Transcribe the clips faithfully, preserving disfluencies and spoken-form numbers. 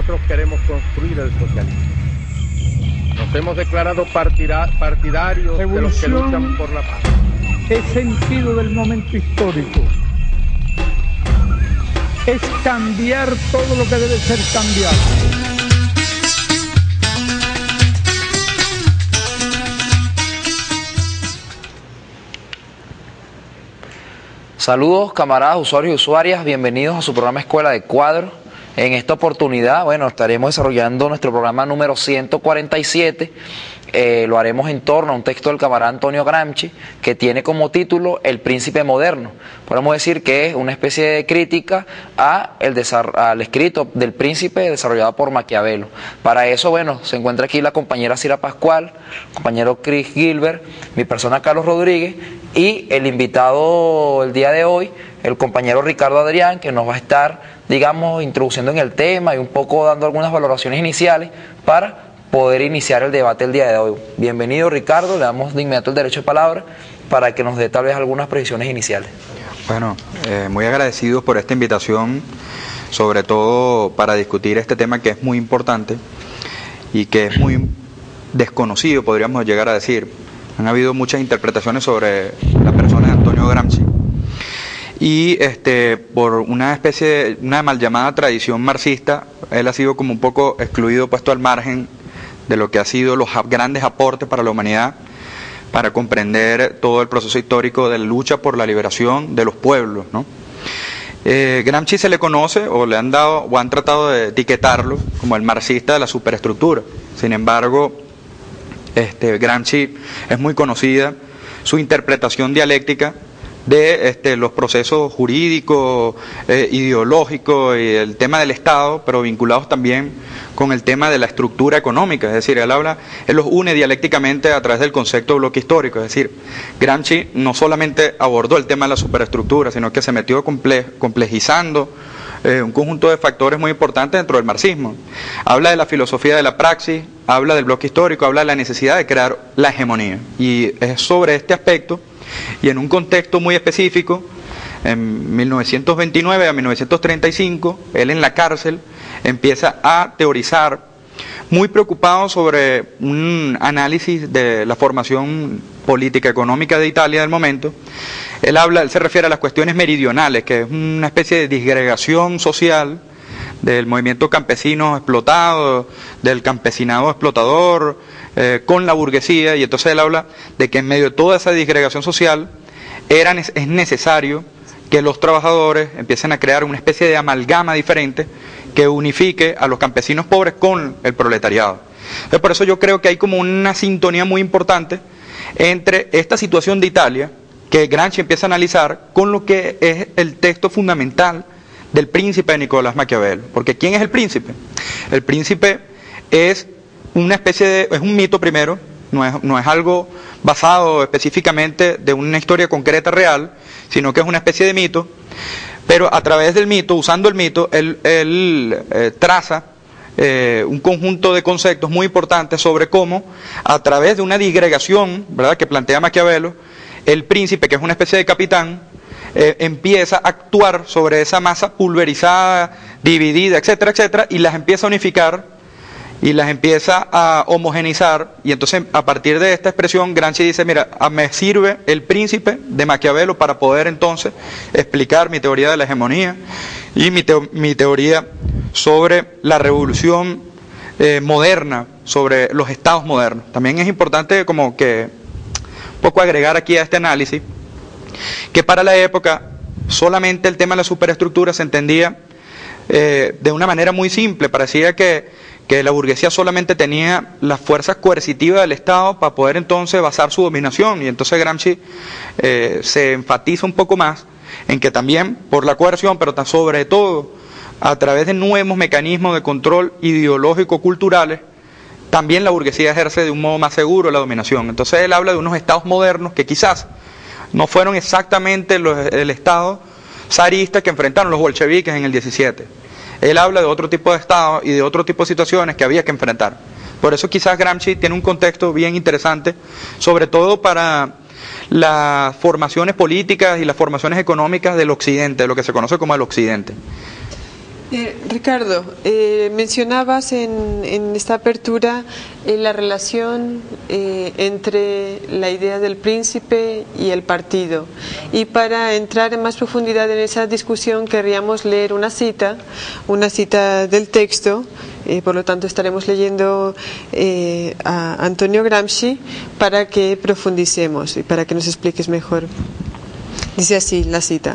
nosotros queremos construir el socialismo. Nos hemos declarado partida, partidarios de los que luchan por la paz. Es sentido del momento histórico. Es cambiar todo lo que debe ser cambiado. Saludos camaradas, usuarios y usuarias, bienvenidos a su programa Escuela de Cuadro. En esta oportunidad, bueno, estaremos desarrollando nuestro programa número ciento cuarenta y siete. Eh, lo haremos en torno a un texto del camarada Antonio Gramsci que tiene como título El Príncipe Moderno. Podemos decir que es una especie de crítica a el al escrito del Príncipe desarrollado por Maquiavelo. Para eso, bueno, se encuentra aquí la compañera Cira Pascual, compañero Chris Gilbert, mi persona Carlos Rodríguez y el invitado el día de hoy, el compañero Ricardo Adrián, que nos va a estar, digamos, introduciendo en el tema y un poco dando algunas valoraciones iniciales para poder iniciar el debate el día de hoy. Bienvenido, Ricardo, le damos de inmediato el derecho de palabra para que nos dé tal vez algunas precisiones iniciales. Bueno, eh, muy agradecidos por esta invitación, sobre todo para discutir este tema que es muy importante y que es muy desconocido, podríamos llegar a decir. Han habido muchas interpretaciones sobre la persona de Antonio Gramsci y este, por una especie de una mal llamada tradición marxista, él ha sido como un poco excluido, puesto al margen de lo que ha sido los grandes aportes para la humanidad, para comprender todo el proceso histórico de la lucha por la liberación de los pueblos, ¿no? Eh, Gramsci se le conoce, o le han dado, o han tratado de etiquetarlo como el marxista de la superestructura. Sin embargo, este, Gramsci es muy conocida su interpretación dialéctica de este, los procesos jurídicos, eh, ideológicos y el tema del Estado, pero vinculados también con el tema de la estructura económica. Es decir, él habla, él los une dialécticamente a través del concepto de bloque histórico. Es decir, Gramsci no solamente abordó el tema de la superestructura, sino que se metió comple complejizando eh, un conjunto de factores muy importantes dentro del marxismo. Habla de la filosofía de la praxis, habla del bloque histórico, habla de la necesidad de crear la hegemonía. Y es sobre este aspecto, y en un contexto muy específico, en mil novecientos veintinueve a mil novecientos treinta y cinco, él en la cárcel empieza a teorizar, muy preocupado sobre un análisis de la formación política económica de Italia del momento. Él habla, él se refiere a las cuestiones meridionales, que es una especie de disgregación social del movimiento campesino explotado, del campesinado explotador, eh, con la burguesía, y entonces él habla de que en medio de toda esa disgregación social era, es necesario que los trabajadores empiecen a crear una especie de amalgama diferente que unifique a los campesinos pobres con el proletariado. Entonces, por eso yo creo que hay como una sintonía muy importante entre esta situación de Italia, que Gramsci empieza a analizar, con lo que es el texto fundamental del Príncipe de Nicolás Maquiavelo. Porque ¿quién es el príncipe? El príncipe es una especie de, es un mito primero, no es, no es algo basado específicamente de una historia concreta real, sino que es una especie de mito, pero a través del mito, usando el mito, él, él eh, traza eh, un conjunto de conceptos muy importantes sobre cómo, a través de una disgregación, ¿verdad?, que plantea Maquiavelo, el príncipe, que es una especie de capitán, eh, empieza a actuar sobre esa masa pulverizada, dividida, etcétera, etcétera, y las empieza a unificar y las empieza a homogenizar. Y entonces, a partir de esta expresión, Gramsci dice, mira, me sirve el príncipe de Maquiavelo para poder entonces explicar mi teoría de la hegemonía y mi, teo mi teoría sobre la revolución eh, moderna, sobre los estados modernos. También es importante como que un poco agregar aquí a este análisis que para la época solamente el tema de la superestructura se entendía eh, de una manera muy simple. Parecía que, que la burguesía solamente tenía las fuerzas coercitivas del Estado para poder entonces basar su dominación, y entonces Gramsci eh, se enfatiza un poco más en que también por la coerción, pero sobre todo a través de nuevos mecanismos de control ideológico-culturales, también la burguesía ejerce de un modo más seguro la dominación. Entonces él habla de unos estados modernos que quizás no fueron exactamente los, el estado zarista que enfrentaron los bolcheviques en el diecisiete. Él habla de otro tipo de estados y de otro tipo de situaciones que había que enfrentar. Por eso quizás Gramsci tiene un contexto bien interesante, sobre todo para las formaciones políticas y las formaciones económicas del occidente, de lo que se conoce como el occidente. Eh, Ricardo, eh, mencionabas en, en esta apertura eh, la relación eh, entre la idea del príncipe y el partido. Y para entrar en más profundidad en esa discusión querríamos leer una cita, una cita del texto, eh, por lo tanto estaremos leyendo eh, a Antonio Gramsci para que profundicemos y para que nos expliques mejor. Dice así la cita: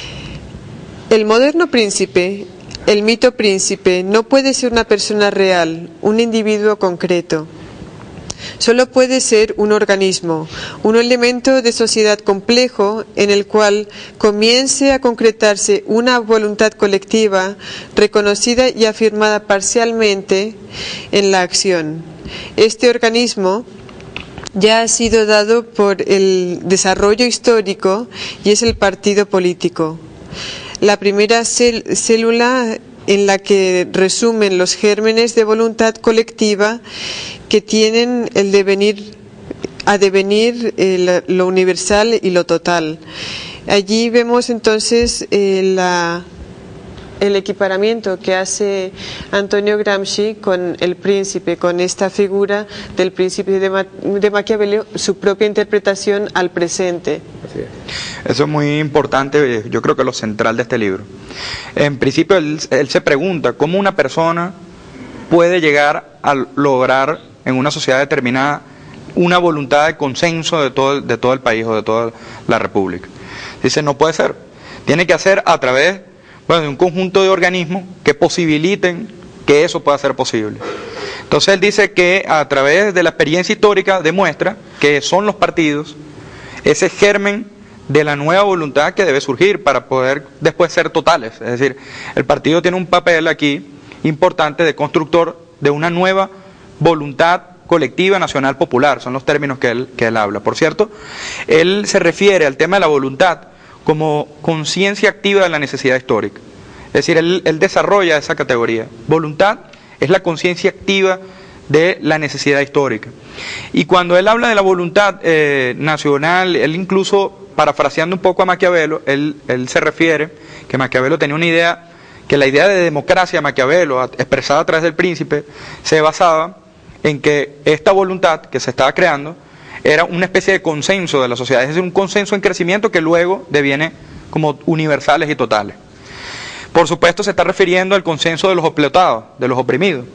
el moderno príncipe, el mito príncipe, no puede ser una persona real, un individuo concreto. Solo puede ser un organismo, un elemento de sociedad complejo en el cual comience a concretarse una voluntad colectiva reconocida y afirmada parcialmente en la acción. Este organismo ya ha sido dado por el desarrollo histórico y es el partido político. La primera cel- célula en la que resumen los gérmenes de voluntad colectiva que tienen el devenir, a devenir eh, lo universal y lo total. Allí vemos entonces eh, la, el equiparamiento que hace Antonio Gramsci con el príncipe, con esta figura del príncipe de, Ma- de Maquiavelo, su propia interpretación al presente. Así es. Eso es muy importante, yo creo que es lo central de este libro. En principio él, él se pregunta cómo una persona puede llegar a lograr en una sociedad determinada una voluntad de consenso de todo, de todo el país o de toda la república. Dice, no puede ser, tiene que hacer a través bueno, de un conjunto de organismos que posibiliten que eso pueda ser posible. Entonces él dice que a través de la experiencia histórica demuestra que son los partidos ese germen de la nueva voluntad que debe surgir para poder después ser totales. Es decir, el partido tiene un papel aquí importante de constructor de una nueva voluntad colectiva nacional popular, son los términos que él, que él habla. Por cierto, él se refiere al tema de la voluntad como conciencia activa de la necesidad histórica. Es decir, él, él desarrolla esa categoría. Voluntad es la conciencia activa de la necesidad histórica. Y cuando él habla de la voluntad eh, nacional, él incluso, parafraseando un poco a Maquiavelo, él, él se refiere que Maquiavelo tenía una idea, que la idea de democracia de Maquiavelo, expresada a través del príncipe, se basaba en que esta voluntad que se estaba creando era una especie de consenso de la sociedad, es decir, un consenso en crecimiento que luego deviene como universales y totales. Por supuesto se está refiriendo al consenso de los explotados, de los oprimidos.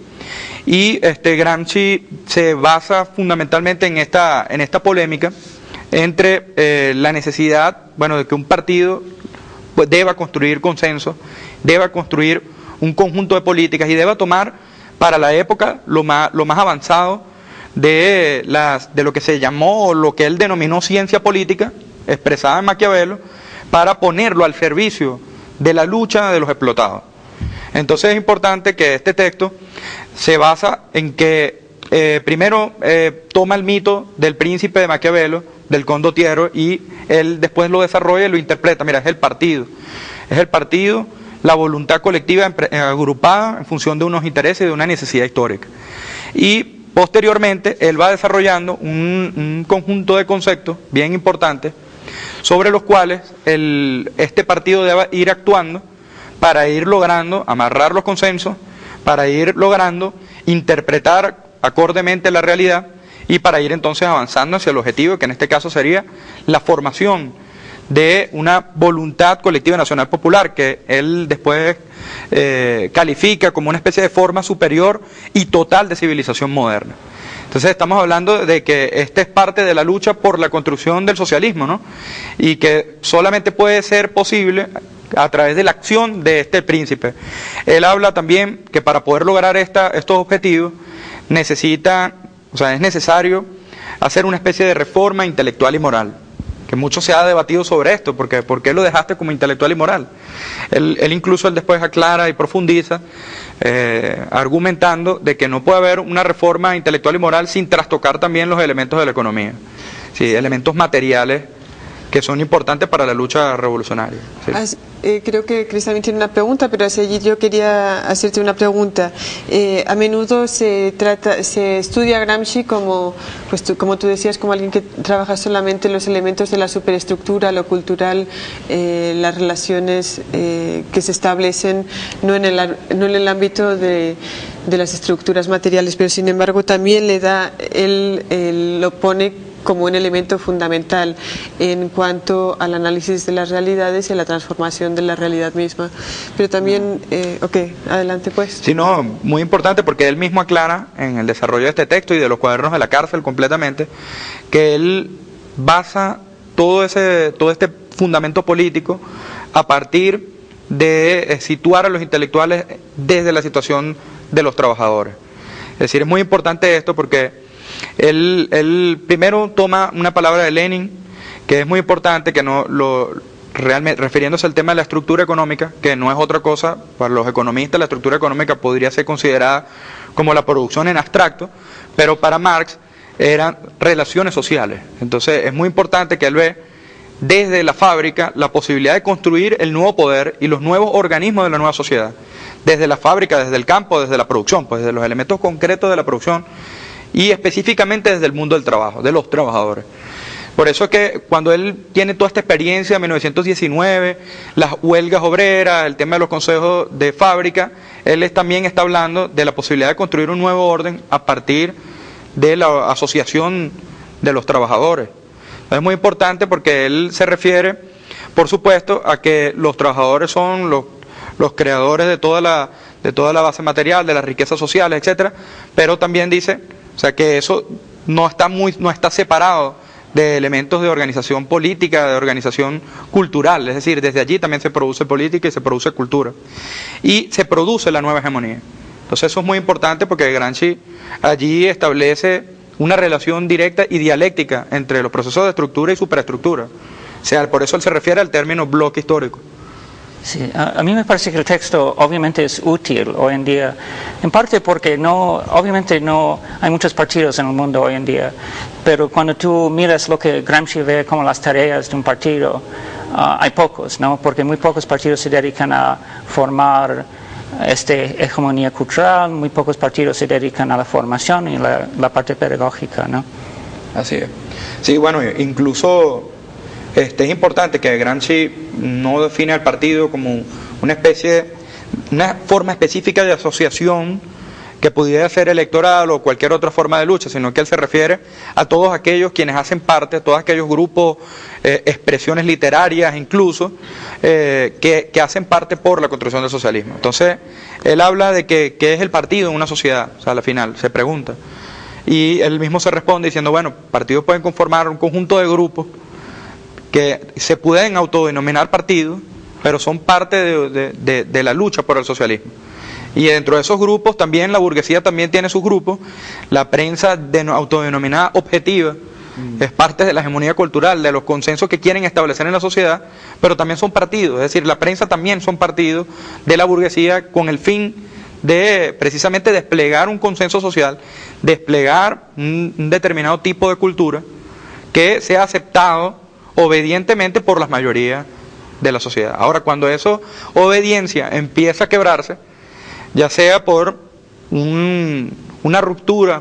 Y este Gramsci se basa fundamentalmente en esta, en esta polémica entre eh, la necesidad, bueno, de que un partido pues, deba construir consenso, deba construir un conjunto de políticas y deba tomar para la época lo más, lo más avanzado de, las, de lo que se llamó o lo que él denominó ciencia política, expresada en Maquiavelo, para ponerlo al servicio de la lucha de los explotados. Entonces es importante que este texto se basa en que eh, primero eh, toma el mito del príncipe de Maquiavelo, del condottiero, y él después lo desarrolla y lo interpreta. Mira, es el partido, es el partido, la voluntad colectiva agrupada en función de unos intereses y de una necesidad histórica. Y posteriormente él va desarrollando un, un conjunto de conceptos bien importantes sobre los cuales el, este partido debe ir actuando para ir logrando amarrar los consensos, para ir logrando interpretar acordemente la realidad y para ir entonces avanzando hacia el objetivo, que en este caso sería la formación de una voluntad colectiva nacional popular, que él después eh, califica como una especie de forma superior y total de civilización moderna. Entonces estamos hablando de que esta es parte de la lucha por la construcción del socialismo, ¿no? Y que solamente puede ser posible a través de la acción de este príncipe. Él habla también que para poder lograr esta, estos objetivos necesita, o sea, es necesario hacer una especie de reforma intelectual y moral, que mucho se ha debatido sobre esto, porque ¿por qué lo dejaste como intelectual y moral? Él, él incluso él después aclara y profundiza, eh, argumentando de que no puede haber una reforma intelectual y moral sin trastocar también los elementos de la economía, sí, elementos materiales que son importantes para la lucha revolucionaria. Sí. eh, creo que Cris también tiene una pregunta, pero hacia allí yo quería hacerte una pregunta. Eh, a menudo se trata, se estudia a Gramsci como, pues tú, como tú decías, como alguien que trabaja solamente los elementos de la superestructura, lo cultural, eh, las relaciones eh, que se establecen no en el, no en el ámbito de, de las estructuras materiales, pero sin embargo también le da, él, él lo pone como un elemento fundamental en cuanto al análisis de las realidades y a la transformación de la realidad misma. Pero también, eh, ok, adelante pues. Sí, no, muy importante porque él mismo aclara en el desarrollo de este texto y de los cuadernos de la cárcel completamente, que él basa todo, ese, todo este fundamento político a partir de situar a los intelectuales desde la situación de los trabajadores. Es decir, es muy importante esto porque Él, él primero toma una palabra de Lenin, que es muy importante, que no lo realmente refiriéndose al tema de la estructura económica, que no es otra cosa, para los economistas la estructura económica podría ser considerada como la producción en abstracto, pero para Marx eran relaciones sociales. Entonces es muy importante que él ve desde la fábrica la posibilidad de construir el nuevo poder y los nuevos organismos de la nueva sociedad, desde la fábrica, desde el campo, desde la producción, pues desde los elementos concretos de la producción, y específicamente desde el mundo del trabajo, de los trabajadores. Por eso es que cuando él tiene toda esta experiencia en mil novecientos diecinueve, las huelgas obreras, el tema de los consejos de fábrica, él es, también está hablando de la posibilidad de construir un nuevo orden a partir de la asociación de los trabajadores. Es muy importante porque él se refiere, por supuesto, a que los trabajadores son los, los creadores de toda la, de toda la base material, de las riquezas sociales, etcétera, pero también dice, o sea, que eso no está muy, no está separado de elementos de organización política, de organización cultural, es decir, desde allí también se produce política y se produce cultura. Y se produce la nueva hegemonía. Entonces eso es muy importante porque Gramsci allí establece una relación directa y dialéctica entre los procesos de estructura y superestructura. O sea, por eso él se refiere al término bloque histórico. Sí, a, a mí me parece que el texto obviamente es útil hoy en día, en parte porque no, obviamente no hay muchos partidos en el mundo hoy en día, pero cuando tú miras lo que Gramsci ve como las tareas de un partido, uh, hay pocos, ¿no? Porque muy pocos partidos se dedican a formar esta hegemonía cultural, muy pocos partidos se dedican a la formación y la, la parte pedagógica, ¿no? Así es. Sí, bueno, incluso Este, es importante que Gramsci no define al partido como una especie, una forma específica de asociación que pudiera ser electoral o cualquier otra forma de lucha, sino que él se refiere a todos aquellos quienes hacen parte, a todos aquellos grupos, eh, expresiones literarias incluso, eh, que, que hacen parte por la construcción del socialismo. Entonces, él habla de que, que es el partido en una sociedad, o sea, al final se pregunta, y él mismo se responde diciendo, bueno, partidos pueden conformar un conjunto de grupos que se pueden autodenominar partidos, pero son parte de, de, de, de la lucha por el socialismo. Y dentro de esos grupos también la burguesía también tiene sus grupos, la prensa de, autodenominada objetiva mm. es parte de la hegemonía cultural, de los consensos que quieren establecer en la sociedad, pero también son partidos, es decir, la prensa también son partidos de la burguesía con el fin de precisamente desplegar un consenso social, desplegar un, un determinado tipo de cultura que sea aceptado obedientemente por las mayorías de la sociedad. Ahora, cuando esa obediencia empieza a quebrarse, ya sea por un, una ruptura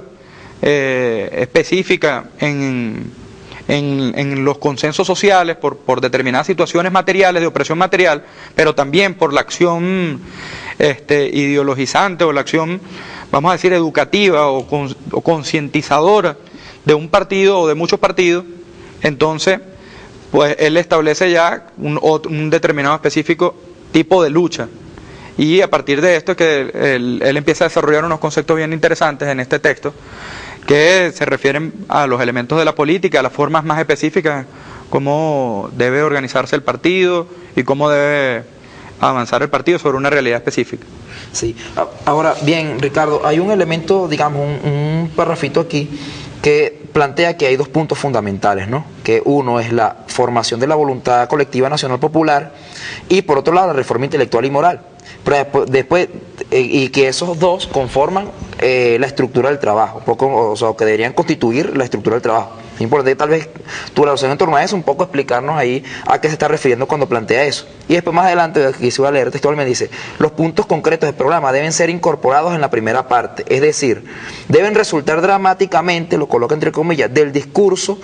eh, específica en, en, en los consensos sociales, por, por determinadas situaciones materiales, de opresión material, pero también por la acción este, ideologizante o la acción, vamos a decir, educativa o, con, o concientizadora de un partido o de muchos partidos, entonces pues él establece ya un, un determinado específico tipo de lucha. Y a partir de esto es que él, él empieza a desarrollar unos conceptos bien interesantes en este texto, que se refieren a los elementos de la política, a las formas más específicas, cómo debe organizarse el partido y cómo debe avanzar el partido sobre una realidad específica. Sí. Ahora, bien, Ricardo, hay un elemento, digamos, un, un parrafito aquí que plantea que hay dos puntos fundamentales, ¿no? Que uno es la formación de la voluntad colectiva nacional popular y por otro lado la reforma intelectual y moral. Pero después, después eh, y que esos dos conforman eh, la estructura del trabajo, poco, o sea, que deberían constituir la estructura del trabajo. Es importante tal vez tu relación en torno a eso, un poco explicarnos ahí a qué se está refiriendo cuando plantea eso. Y después más adelante, aquí se va a leer textualmente, dice, los puntos concretos del programa deben ser incorporados en la primera parte, es decir, deben resultar dramáticamente, lo coloca entre comillas, del discurso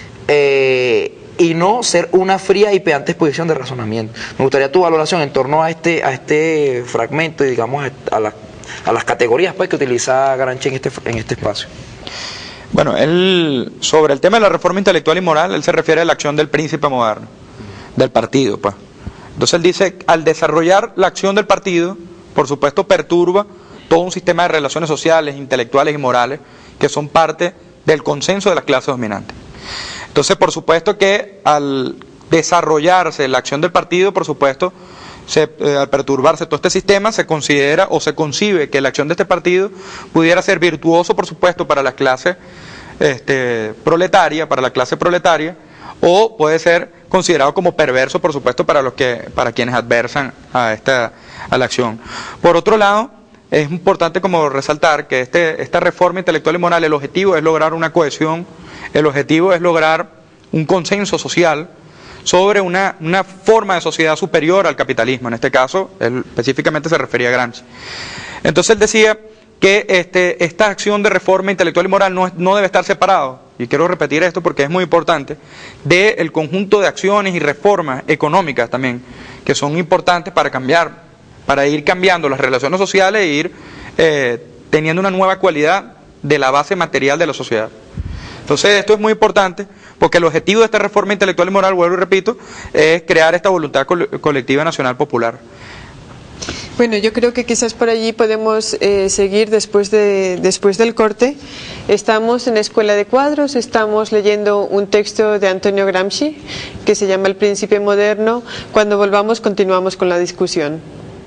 eh, y no ser una fría y pedante exposición de razonamiento. Me gustaría tu valoración en torno a este, a este fragmento y digamos a, la, a las categorías pues, que utiliza Gramsci en este, en este espacio. Bueno, él, sobre el tema de la reforma intelectual y moral, él se refiere a la acción del príncipe moderno, del partido, pues. Entonces él dice, al desarrollar la acción del partido, por supuesto perturba todo un sistema de relaciones sociales, intelectuales y morales, que son parte del consenso de las clases dominantes. Entonces, por supuesto que al desarrollarse la acción del partido, por supuesto, se, eh, al perturbarse todo este sistema, se considera o se concibe que la acción de este partido pudiera ser virtuoso, por supuesto, para la clase este, proletaria, para la clase proletaria, o puede ser considerado como perverso, por supuesto, para los que, para quienes adversan a esta, a la acción. Por otro lado, es importante como resaltar que este, esta reforma intelectual y moral, el objetivo es lograr una cohesión, el objetivo es lograr un consenso social sobre una, una forma de sociedad superior al capitalismo. En este caso, él específicamente se refería a Gramsci. Entonces él decía que este, esta acción de reforma intelectual y moral no, no debe estar separado, y quiero repetir esto porque es muy importante, del conjunto de acciones y reformas económicas también, que son importantes para cambiar, para ir cambiando las relaciones sociales e ir eh, teniendo una nueva cualidad de la base material de la sociedad. Entonces esto es muy importante porque el objetivo de esta reforma intelectual y moral, vuelvo y repito, es crear esta voluntad colectiva nacional popular. Bueno, yo creo que quizás por allí podemos eh, seguir después, de, después del corte. Estamos en Escuela de Cuadros, estamos leyendo un texto de Antonio Gramsci que se llama El Príncipe Moderno. Cuando volvamos continuamos con la discusión.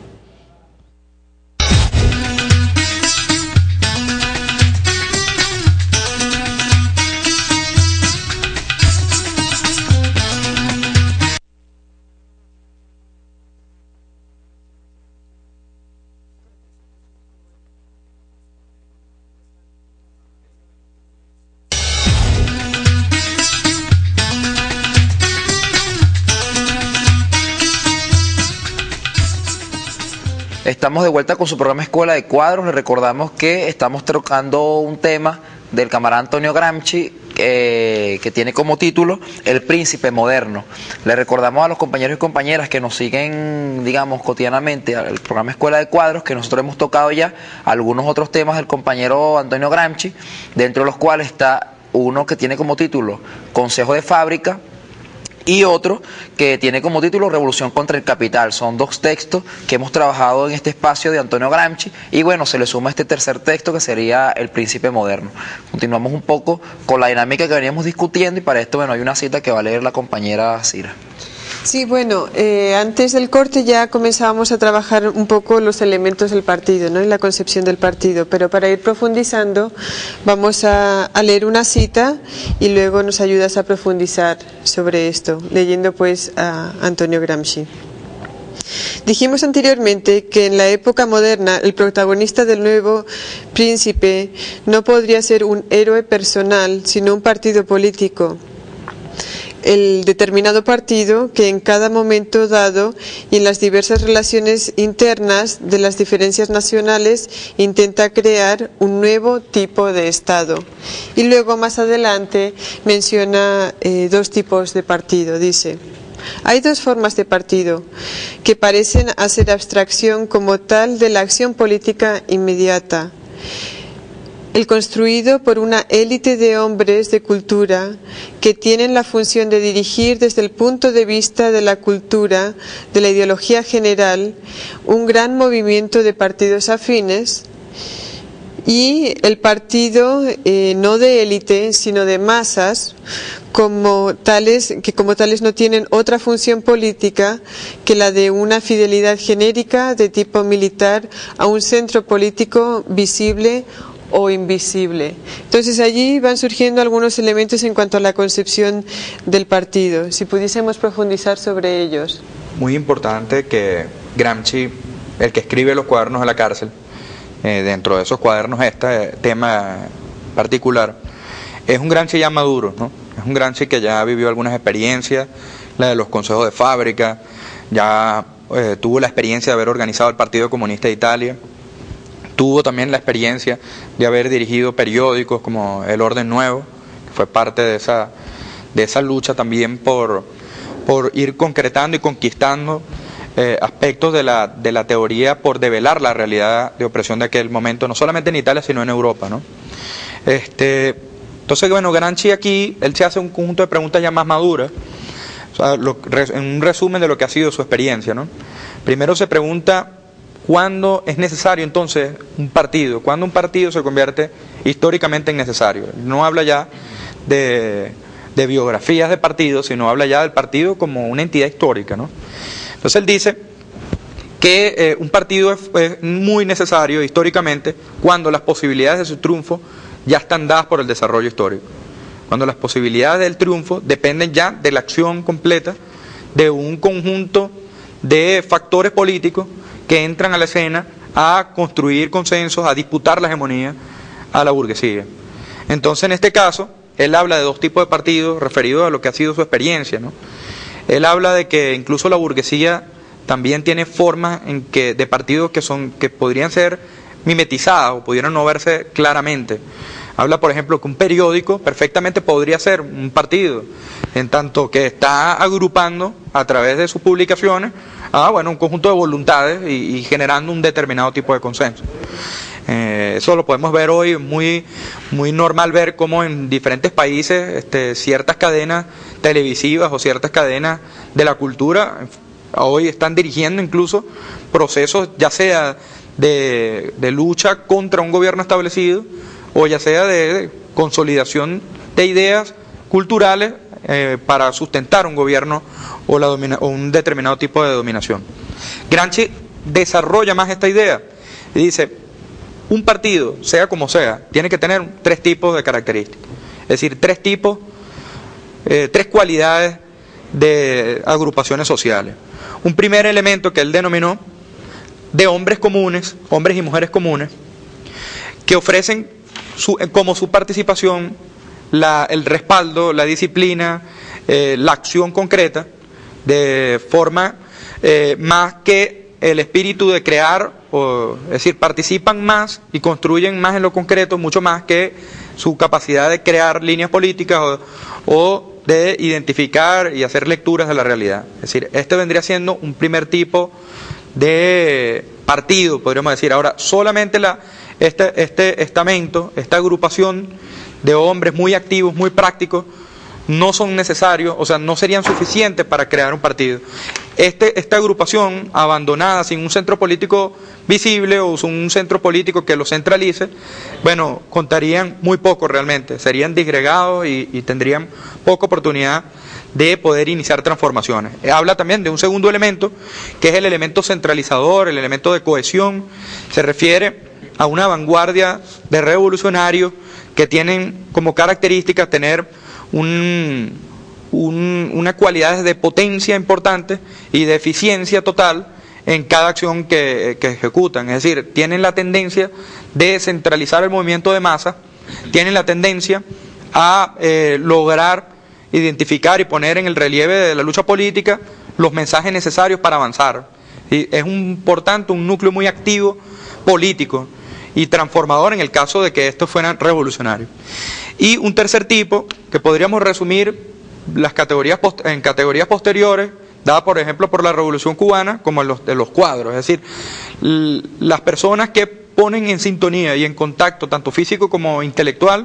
Estamos de vuelta con su programa Escuela de Cuadros. Les recordamos que estamos tocando un tema del camarada Antonio Gramsci eh, que tiene como título El Príncipe Moderno. Le recordamos a los compañeros y compañeras que nos siguen, digamos, cotidianamente al programa Escuela de Cuadros, que nosotros hemos tocado ya algunos otros temas del compañero Antonio Gramsci, dentro de los cuales está uno que tiene como título Consejo de Fábrica, y otro que tiene como título Revolución contra el Capital. Son dos textos que hemos trabajado en este espacio de Antonio Gramsci, y bueno, se le suma este tercer texto que sería El Príncipe Moderno. Continuamos un poco con la dinámica que veníamos discutiendo, y para esto, bueno, hay una cita que va a leer la compañera Cira. Sí, bueno, eh, antes del corte ya comenzábamos a trabajar un poco los elementos del partido, ¿no? Y la concepción del partido, pero para ir profundizando vamos a, a leer una cita y luego nos ayudas a profundizar sobre esto, leyendo pues a Antonio Gramsci. Dijimos anteriormente que en la época moderna el protagonista del nuevo príncipe no podría ser un héroe personal, sino un partido político. El determinado partido que en cada momento dado y en las diversas relaciones internas de las diferencias nacionales intenta crear un nuevo tipo de Estado. Y luego más adelante menciona eh, dos tipos de partido. Dice: hay dos formas de partido que parecen hacer abstracción como tal de la acción política inmediata. El construido por una élite de hombres de cultura que tienen la función de dirigir desde el punto de vista de la cultura, de la ideología general, un gran movimiento de partidos afines, y el partido eh, no de élite sino de masas, como tales, que como tales no tienen otra función política que la de una fidelidad genérica de tipo militar a un centro político visible o invisible. Entonces allí van surgiendo algunos elementos en cuanto a la concepción del partido, si pudiésemos profundizar sobre ellos. Muy importante que Gramsci, el que escribe los cuadernos de la cárcel, eh, dentro de esos cuadernos este tema particular, es un Gramsci ya maduro, ¿no? Es un Gramsci que ya vivió algunas experiencias, la de los consejos de fábrica, ya eh, tuvo la experiencia de haber organizado el Partido Comunista de Italia, tuvo también la experiencia de haber dirigido periódicos como El Orden Nuevo, que fue parte de esa, de esa lucha también por, por ir concretando y conquistando eh, aspectos de la, de la teoría por develar la realidad de opresión de aquel momento, no solamente en Italia, sino en Europa, ¿no? Este, entonces, bueno, Gramsci aquí, él se hace un conjunto de preguntas ya más maduras, o sea, lo, en un resumen de lo que ha sido su experiencia, ¿no? Primero se pregunta cuándo es necesario entonces un partido, cuándo un partido se convierte históricamente en necesario. No habla ya de, de biografías de partidos, sino habla ya del partido como una entidad histórica, ¿no? Entonces él dice que eh, un partido es, es muy necesario históricamente cuando las posibilidades de su triunfo ya están dadas por el desarrollo histórico. Cuando las posibilidades del triunfo dependen ya de la acción completa de un conjunto de factores políticos que entran a la escena a construir consensos, a disputar la hegemonía a la burguesía. Entonces, en este caso, él habla de dos tipos de partidos referidos a lo que ha sido su experiencia, ¿no? Él habla de que incluso la burguesía también tiene formas en que, de partidos que, son, que podrían ser mimetizadas o pudieran no verse claramente. Habla, por ejemplo, que un periódico perfectamente podría ser un partido, en tanto que está agrupando a través de sus publicaciones a bueno, un conjunto de voluntades y, y generando un determinado tipo de consenso. Eh, eso lo podemos ver hoy, muy, muy normal ver cómo en diferentes países este, ciertas cadenas televisivas o ciertas cadenas de la cultura hoy están dirigiendo incluso procesos ya sea de, de lucha contra un gobierno establecido o ya sea de consolidación de ideas culturales eh, para sustentar un gobierno o, la domina, o un determinado tipo de dominación. Gramsci desarrolla más esta idea y dice, un partido, sea como sea, tiene que tener tres tipos de características, es decir, tres tipos, eh, tres cualidades de agrupaciones sociales. Un primer elemento que él denominó de hombres comunes, hombres y mujeres comunes, que ofrecen su, como su participación la, el respaldo, la disciplina, eh, la acción concreta, de forma eh, más que el espíritu de crear, o, es decir, participan más y construyen más en lo concreto, mucho más que su capacidad de crear líneas políticas o, o de identificar y hacer lecturas de la realidad. Es decir, este vendría siendo un primer tipo de partido, podríamos decir. Ahora, solamente la, este, este estamento, esta agrupación de hombres muy activos, muy prácticos, no son necesarios, o sea, no serían suficientes para crear un partido. Este, esta agrupación abandonada, sin un centro político visible o un centro político que lo centralice, bueno, contarían muy poco realmente, serían disgregados y, y tendrían poca oportunidad de poder iniciar transformaciones. Habla también de un segundo elemento, que es el elemento centralizador, el elemento de cohesión. Se refiere a una vanguardia de revolucionarios que tienen como característica tener un, un, una cualidad de potencia importante y de eficiencia total en cada acción que, que ejecutan. Es decir, tienen la tendencia de centralizar el movimiento de masa, tienen la tendencia a eh, lograr identificar y poner en el relieve de la lucha política los mensajes necesarios para avanzar. ¿Sí? Es un, por tanto, un núcleo muy activo político y transformador en el caso de que estos fueran revolucionarios. Y un tercer tipo, que podríamos resumir las categorías post, en categorías posteriores, dada por ejemplo por la Revolución Cubana, como en los, de los cuadros, es decir, las personas que ponen en sintonía y en contacto, tanto físico como intelectual,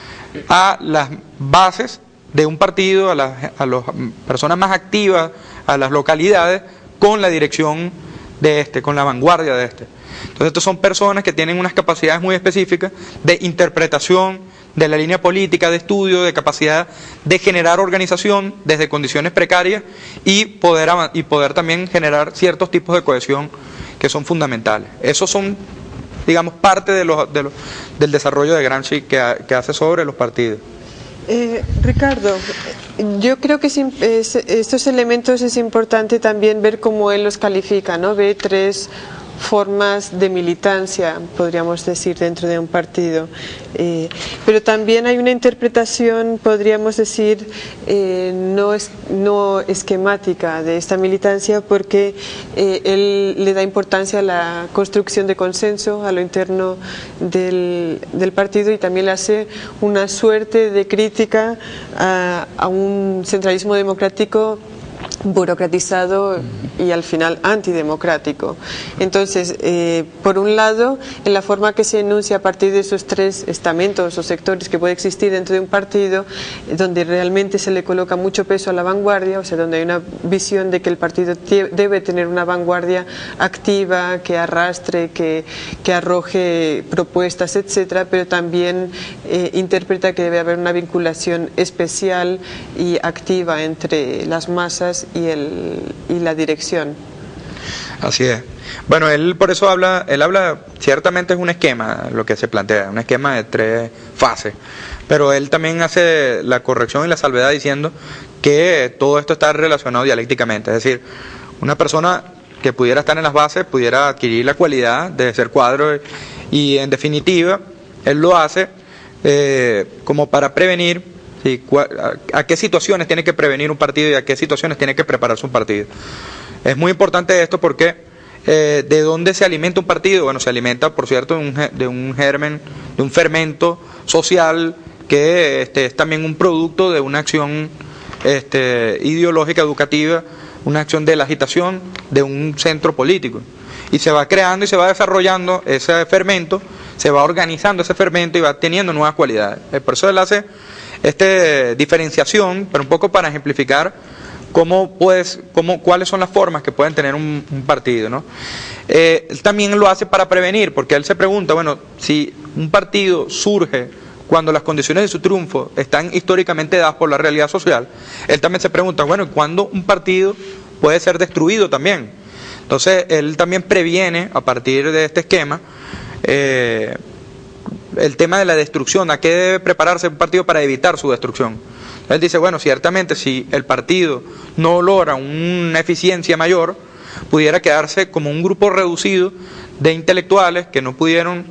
a las bases de un partido, a las a las personas más activas, a las localidades, con la dirección de este, con la vanguardia de este. Entonces, estas son personas que tienen unas capacidades muy específicas de interpretación de la línea política, de estudio, de capacidad de generar organización desde condiciones precarias y poder, y poder también generar ciertos tipos de cohesión que son fundamentales. Esos son, digamos, parte de los, de los, del desarrollo de Gramsci que, que hace sobre los partidos. Eh, Ricardo, yo creo que es, es, estos elementos es importante también ver cómo él los califica, ¿no? Ve tres formas de militancia, podríamos decir, dentro de un partido. Eh, pero también hay una interpretación, podríamos decir, eh, no, es, no esquemática de esta militancia, porque eh, él le da importancia a la construcción de consenso a lo interno del, del partido, y también le hace una suerte de crítica a, a un centralismo democrático burocratizado y al final antidemocrático. Entonces, eh, por un lado, en la forma que se enuncia a partir de esos tres estamentos o sectores que puede existir dentro de un partido, donde realmente se le coloca mucho peso a la vanguardia, o sea, donde hay una visión de que el partido debe tener una vanguardia activa, que arrastre, que, que arroje propuestas, etcétera, pero también eh, interpreta que debe haber una vinculación especial y activa entre las masas y, el, y la dirección. Así es. Bueno, él por eso habla, él habla, ciertamente es un esquema lo que se plantea, un esquema de tres fases, pero él también hace la corrección y la salvedad diciendo que todo esto está relacionado dialécticamente, es decir, una persona que pudiera estar en las bases pudiera adquirir la cualidad de ser cuadro, y en definitiva él lo hace eh, como para prevenir. Sí, a, a qué situaciones tiene que prevenir un partido y a qué situaciones tiene que prepararse un partido. Es muy importante esto porque eh, ¿de dónde se alimenta un partido? Bueno, se alimenta, por cierto, de un, de un germen, de un fermento social que este, es también un producto de una acción este, ideológica, educativa, una acción de la agitación de un centro político. Y se va creando y se va desarrollando ese fermento, se va organizando ese fermento y va teniendo nuevas cualidades. Por eso él hace esta diferenciación, pero un poco para ejemplificar cómo puedes, cómo, cuáles son las formas que pueden tener un, un partido, ¿no? Eh, él también lo hace para prevenir, porque él se pregunta, bueno, si un partido surge cuando las condiciones de su triunfo están históricamente dadas por la realidad social, él también se pregunta, bueno, ¿cuándo un partido puede ser destruido también? Entonces, él también previene, a partir de este esquema, eh, el tema de la destrucción, a qué debe prepararse un partido para evitar su destrucción. Él dice, bueno, ciertamente si el partido no logra una eficiencia mayor, pudiera quedarse como un grupo reducido de intelectuales que no pudieron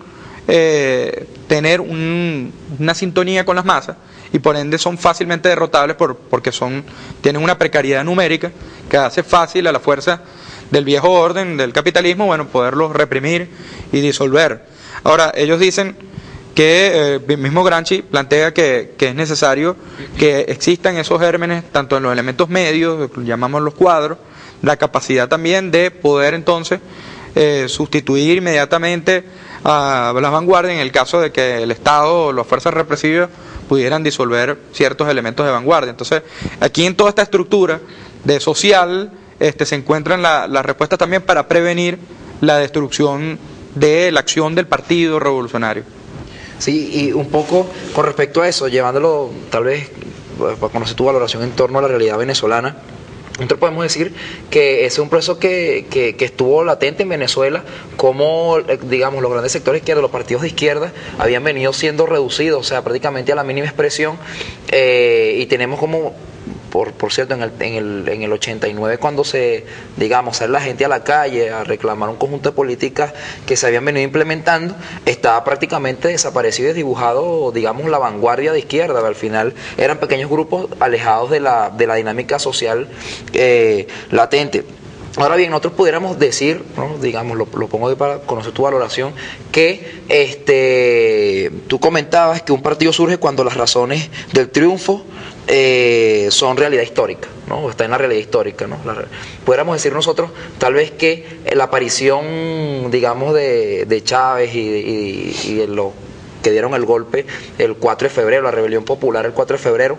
eh, tener un, una sintonía con las masas, y por ende son fácilmente derrotables por, porque son, tienen una precariedad numérica que hace fácil a la fuerza del viejo orden, del capitalismo, bueno, poderlos reprimir y disolver. Ahora, ellos dicen que eh, el mismo Gramsci plantea que, que es necesario que existan esos gérmenes, tanto en los elementos medios, llamamos los cuadros, la capacidad también de poder entonces eh, sustituir inmediatamente a la vanguardia en el caso de que el Estado o las fuerzas represivas pudieran disolver ciertos elementos de vanguardia. Entonces, aquí en toda esta estructura de social este, se encuentran la, las respuestas también para prevenir la destrucción de la acción del partido revolucionario. Sí, y un poco con respecto a eso, llevándolo tal vez para conocer tu valoración en torno a la realidad venezolana, nosotros podemos decir que ese es un proceso que, que, que estuvo latente en Venezuela, como digamos los grandes sectores izquierdos, los partidos de izquierda habían venido siendo reducidos, o sea, prácticamente a la mínima expresión, eh, y tenemos como... Por, por cierto, en el, en, el, en el ochenta y nueve, cuando se, digamos, sale la gente a la calle a reclamar un conjunto de políticas que se habían venido implementando, estaba prácticamente desaparecido y desdibujado, digamos, la vanguardia de izquierda. Al final eran pequeños grupos alejados de la, de la dinámica social eh, latente. Ahora bien, nosotros pudiéramos decir, ¿no? digamos, lo, lo pongo ahí para conocer tu valoración, que este, tú comentabas que un partido surge cuando las razones del triunfo eh, son realidad histórica, ¿no? Está en la realidad histórica, ¿no? La, pudiéramos decir nosotros, tal vez que la aparición, digamos, de, de Chávez y, y, y de los que dieron el golpe el cuatro de febrero, la rebelión popular el cuatro de febrero,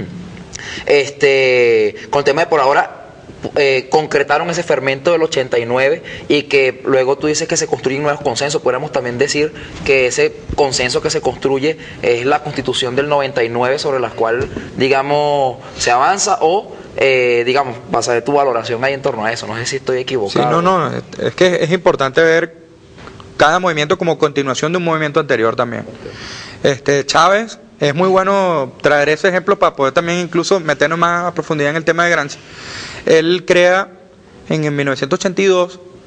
este, con el tema de por ahora, Eh, concretaron ese fermento del ochenta y nueve, y que luego tú dices que se construyen nuevos consensos. Podríamos también decir que ese consenso que se construye es la Constitución del noventa y nueve, sobre la cual, digamos, se avanza, o eh, digamos, vas a ver tu valoración ahí en torno a eso. No sé si estoy equivocado. Sí, no, no, es que es importante ver cada movimiento como continuación de un movimiento anterior también. Okay. Este, Chávez, es muy bueno traer ese ejemplo para poder también incluso meternos más a profundidad en el tema de Gramsci. Él crea en mil novecientos ochenta y dos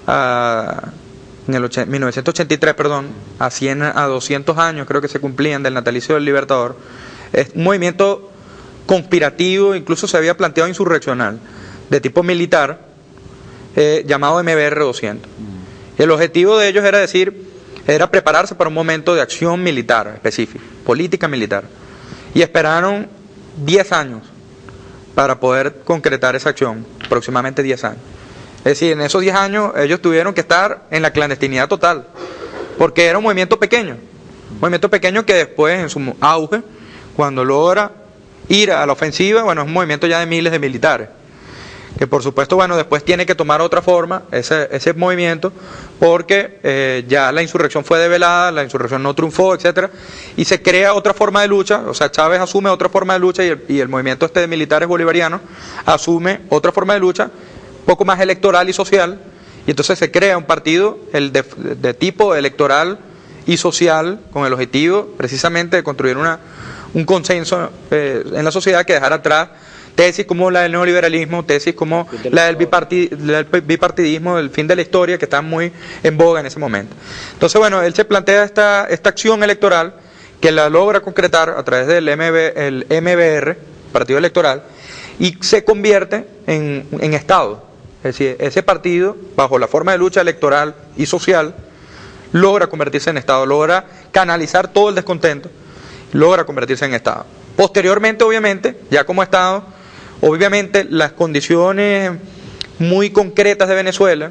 a, en el mil novecientos ochenta y tres, perdón, a cien, a doscientos años creo que se cumplían del natalicio del Libertador, es un movimiento conspirativo, incluso se había planteado insurreccional, de tipo militar, eh, llamado M B R doscientos. Y el objetivo de ellos era decir, era prepararse para un momento de acción militar específica, política militar. Y esperaron diez años para poder concretar esa acción, aproximadamente diez años. Es decir, en esos diez años ellos tuvieron que estar en la clandestinidad total, porque era un movimiento pequeño, un movimiento pequeño que después, en su auge, cuando logra ir a la ofensiva, bueno, es un movimiento ya de miles de militares, que por supuesto, bueno, después tiene que tomar otra forma ese, ese movimiento, porque eh, ya la insurrección fue develada, la insurrección no triunfó, etcétera, y se crea otra forma de lucha. O sea, Chávez asume otra forma de lucha y el, y el movimiento este de militares bolivarianos asume otra forma de lucha, poco más electoral y social, y entonces se crea un partido el de, de tipo electoral y social, con el objetivo precisamente de construir una, un consenso eh, en la sociedad que dejara atrás tesis como la del neoliberalismo, tesis como la del, bipartid, del bipartidismo, del fin de la historia, que están muy en boga en ese momento. Entonces, bueno, él se plantea esta, esta acción electoral que la logra concretar a través del M B, el M B R, Partido Electoral, y se convierte en, en Estado. Es decir, ese partido, bajo la forma de lucha electoral y social, logra convertirse en Estado, logra canalizar todo el descontento, logra convertirse en Estado. Posteriormente, obviamente, ya como Estado, obviamente las condiciones muy concretas de Venezuela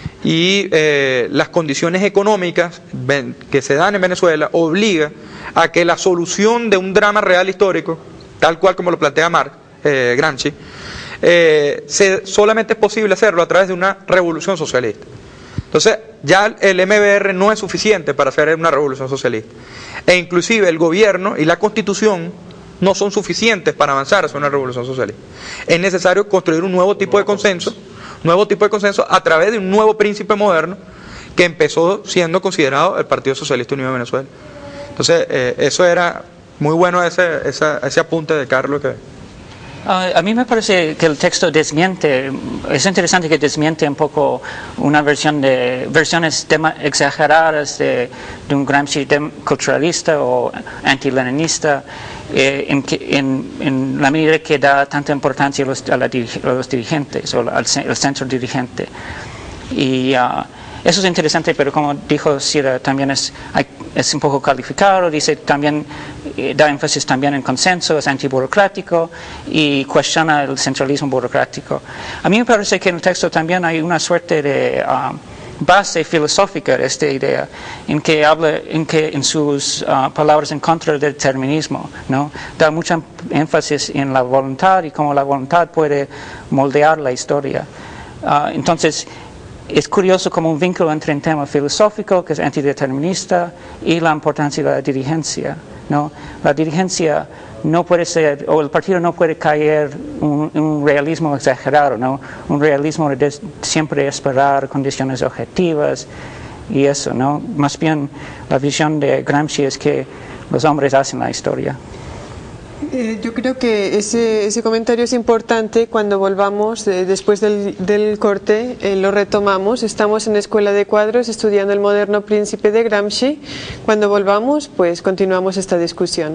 y eh, las condiciones económicas que se dan en Venezuela obliga a que la solución de un drama real histórico, tal cual como lo plantea Marx, eh, Gramsci, eh, se, solamente es posible hacerlo a través de una revolución socialista. Entonces ya el M B R no es suficiente para hacer una revolución socialista, e inclusive el gobierno y la Constitución no son suficientes para avanzar hacia una revolución socialista. Es necesario construir un nuevo tipo de consenso, nuevo tipo de consenso a través de un nuevo príncipe moderno que empezó siendo considerado el Partido Socialista Unido de Venezuela. Entonces, eh, eso era muy bueno ese, ese, ese apunte de Carlos. Que... Uh, a mí me parece que el texto desmiente, es interesante que desmiente un poco una versión de, versiones tema, exageradas de, de un Gramsci culturalista o anti-leninista, eh, en, en, en la medida que da tanta importancia a los, a la, a los dirigentes o al, al centro dirigente. Y uh, eso es interesante, pero como dijo Cira, también es, hay, es un poco calificado, dice también, eh, da énfasis también en consenso, es antiburocrático y cuestiona el centralismo burocrático. A mí me parece que en el texto también hay una suerte de uh, base filosófica de esta idea, en que habla, en que en sus uh, palabras en contra del determinismo, ¿no? Da mucho énfasis en la voluntad y cómo la voluntad puede moldear la historia. Uh, entonces, es curioso como un vínculo entre un tema filosófico, que es antideterminista, y la importancia de la dirigencia, ¿no? La dirigencia no puede ser, o el partido no puede caer un, un realismo exagerado, ¿no? Un realismo de siempre esperar condiciones objetivas y eso, ¿no? Más bien la visión de Gramsci es que los hombres hacen la historia. Eh, yo creo que ese, ese comentario es importante. Cuando volvamos, eh, después del, del corte, eh, lo retomamos. Estamos en Escuela de Cuadros estudiando el moderno príncipe de Gramsci. Cuando volvamos, pues continuamos esta discusión.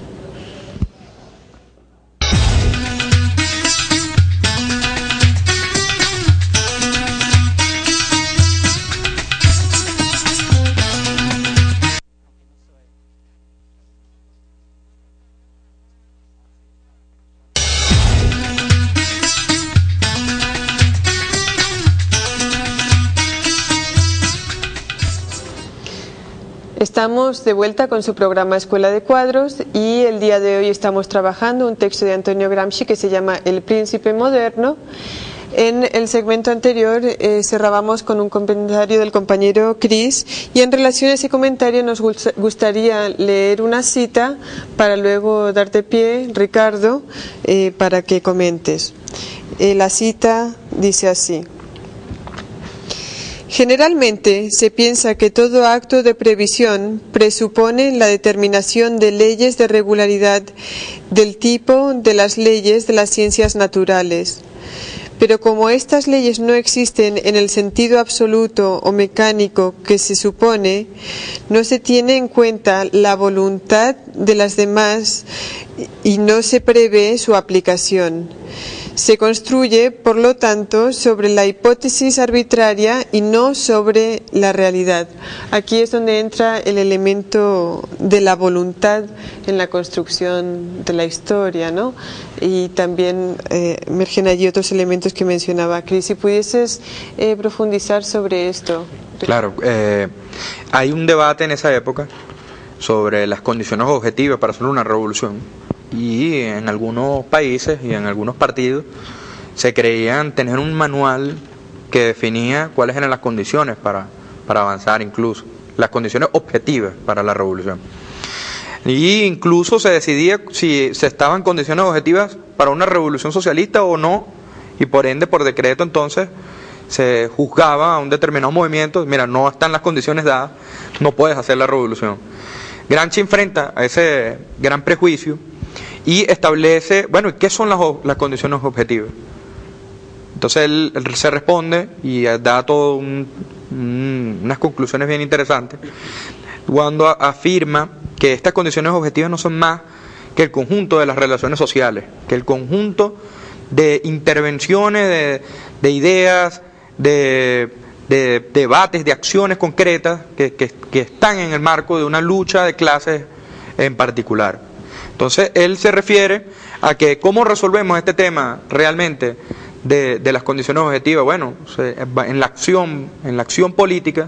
Estamos de vuelta con su programa Escuela de Cuadros y el día de hoy estamos trabajando un texto de Antonio Gramsci que se llama El Príncipe Moderno. En el segmento anterior eh, cerrábamos con un comentario del compañero Cris y en relación a ese comentario nos gustaría leer una cita para luego darte pie, Ricardo, eh, para que comentes. Eh, la cita dice así: generalmente se piensa que todo acto de previsión presupone la determinación de leyes de regularidad del tipo de las leyes de las ciencias naturales. Pero como estas leyes no existen en el sentido absoluto o mecánico que se supone, no se tiene en cuenta la voluntad de las demás y no se prevé su aplicación. Se construye, por lo tanto, sobre la hipótesis arbitraria y no sobre la realidad. Aquí es donde entra el elemento de la voluntad en la construcción de la historia, ¿no? Y también eh, emergen allí otros elementos que mencionaba Cris. Si pudieses eh, profundizar sobre esto. Claro, eh, hay un debate en esa época sobre las condiciones objetivas para hacer una revolución. Y en algunos países y en algunos partidos se creían tener un manual que definía cuáles eran las condiciones para, para avanzar, incluso las condiciones objetivas para la revolución. Y incluso se decidía si se estaban en condiciones objetivas para una revolución socialista o no, y por ende, por decreto, entonces se juzgaba a un determinado movimiento: mira, no están las condiciones dadas, no puedes hacer la revolución. Gramsci enfrenta a ese gran prejuicio y establece, bueno, ¿qué son las, las condiciones objetivas? Entonces él, él se responde y da todo un, un, unas conclusiones bien interesantes cuando a, afirma que estas condiciones objetivas no son más que el conjunto de las relaciones sociales, que el conjunto de intervenciones, de, de ideas, de, de debates, de acciones concretas que, que, que están en el marco de una lucha de clases en particular. Entonces, él se refiere a que cómo resolvemos este tema realmente de, de las condiciones objetivas. Bueno, en la acción, en la acción política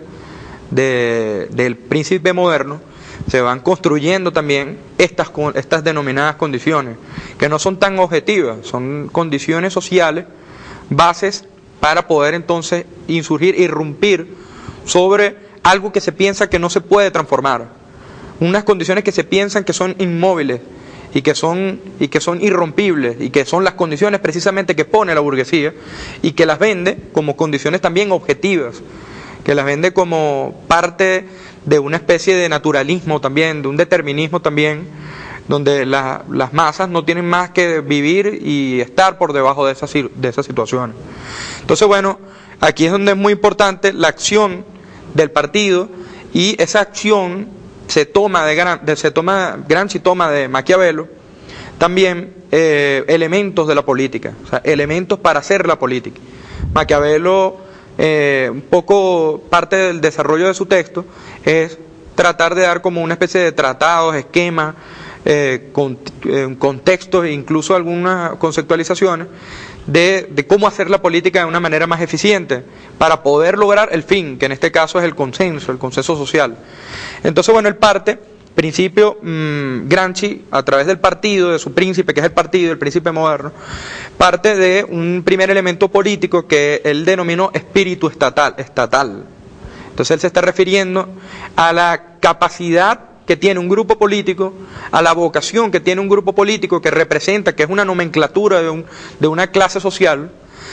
de, del príncipe moderno se van construyendo también estas, estas denominadas condiciones, que no son tan objetivas, son condiciones sociales, bases para poder entonces insurgir, irrumpir sobre algo que se piensa que no se puede transformar. Unas condiciones que se piensan que son inmóviles y que son, y que son irrompibles, y que son las condiciones precisamente que pone la burguesía, y que las vende como condiciones también objetivas, que las vende como parte de una especie de naturalismo también, de un determinismo también, donde la, las masas no tienen más que vivir y estar por debajo de esas, de esas situaciones. Entonces, bueno, aquí es donde es muy importante la acción del partido, y esa acción se toma de, Gran, de se toma Gramsci toma de Maquiavelo también eh, elementos de la política, o sea, elementos para hacer la política. Maquiavelo, eh, un poco parte del desarrollo de su texto es tratar de dar como una especie de tratados, esquemas, eh, con, eh, contextos e incluso algunas conceptualizaciones de, de cómo hacer la política de una manera más eficiente para poder lograr el fin, que en este caso es el consenso, el consenso social. Entonces, bueno, él parte, principio, mmm, Gramsci, a través del partido, de su príncipe, que es el partido, el príncipe moderno, parte de un primer elemento político que él denominó espíritu estatal, estatal. Entonces él se está refiriendo a la capacidad que tiene un grupo político, a la vocación que tiene un grupo político que representa, que es una nomenclatura de, un, de una clase social,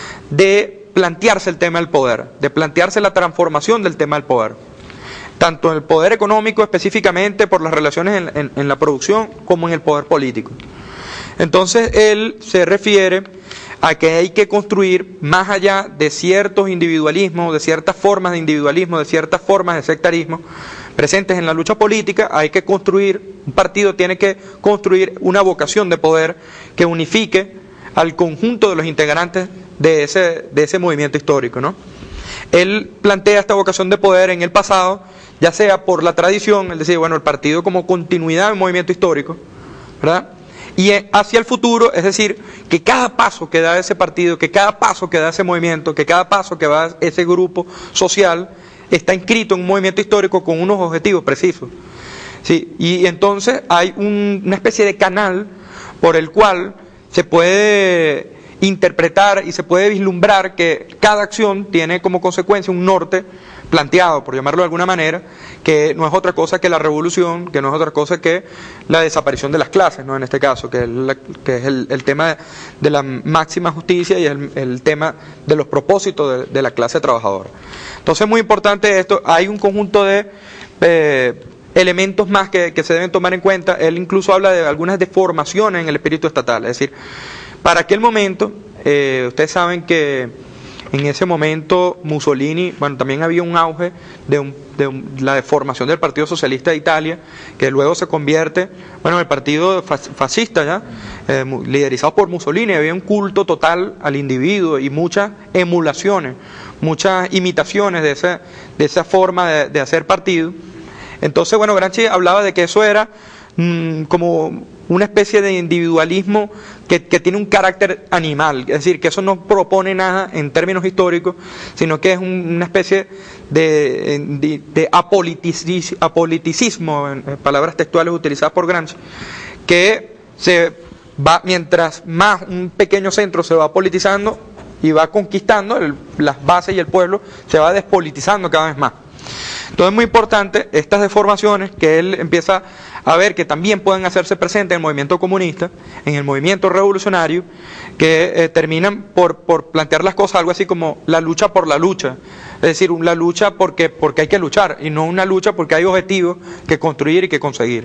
de plantearse el tema del poder, de plantearse la transformación del tema del poder, tanto en el poder económico específicamente por las relaciones en, en, en la producción, como en el poder político. Entonces él se refiere a que hay que construir más allá de ciertos individualismos, de ciertas formas de individualismo, de ciertas formas de sectarismo presentes en la lucha política. Hay que construir, un partido tiene que construir una vocación de poder que unifique al conjunto de los integrantes de ese, de ese movimiento histórico, ¿no? Él plantea esta vocación de poder en el pasado, ya sea por la tradición, es decir, bueno, el partido como continuidad del movimiento histórico, ¿verdad? Y hacia el futuro, es decir, que cada paso que da ese partido, que cada paso que da ese movimiento, que cada paso que va ese grupo social, está inscrito en un movimiento histórico con unos objetivos precisos. ¿Sí? Y entonces hay un, una especie de canal por el cual se puede interpretar y se puede vislumbrar que cada acción tiene como consecuencia un norte planteado, por llamarlo de alguna manera, que no es otra cosa que la revolución, que no es otra cosa que la desaparición de las clases, ¿no? En este caso, que es, la, que es el, el tema de la máxima justicia y el, el tema de los propósitos de, de la clase trabajadora. Entonces es muy importante esto. Hay un conjunto de eh, elementos más que, que se deben tomar en cuenta. Él incluso habla de algunas deformaciones en el espíritu estatal, es decir, para aquel momento Eh, ustedes saben que en ese momento Mussolini, bueno, también había un auge de, un, de un, la deformación del Partido Socialista de Italia, que luego se convierte, bueno, en el partido fascista, ¿ya? Eh, liderizado por Mussolini. Había un culto total al individuo y muchas emulaciones, muchas imitaciones de esa, de esa forma de, de hacer partido. Entonces, bueno, Gramsci hablaba de que eso era mmm, como una especie de individualismo que, que tiene un carácter animal, es decir, que eso no propone nada en términos históricos, sino que es un, una especie de, de, de apoliticis, apoliticismo, en palabras textuales utilizadas por Gramsci, que se va, mientras más un pequeño centro se va politizando y va conquistando, el, las bases y el pueblo se va despolitizando cada vez más. Entonces es muy importante estas deformaciones que él empieza a ver que también pueden hacerse presentes en el movimiento comunista, en el movimiento revolucionario, que eh, terminan por, por plantear las cosas algo así como la lucha por la lucha, es decir, la lucha porque, porque hay que luchar y no una lucha porque hay objetivos que construir y que conseguir.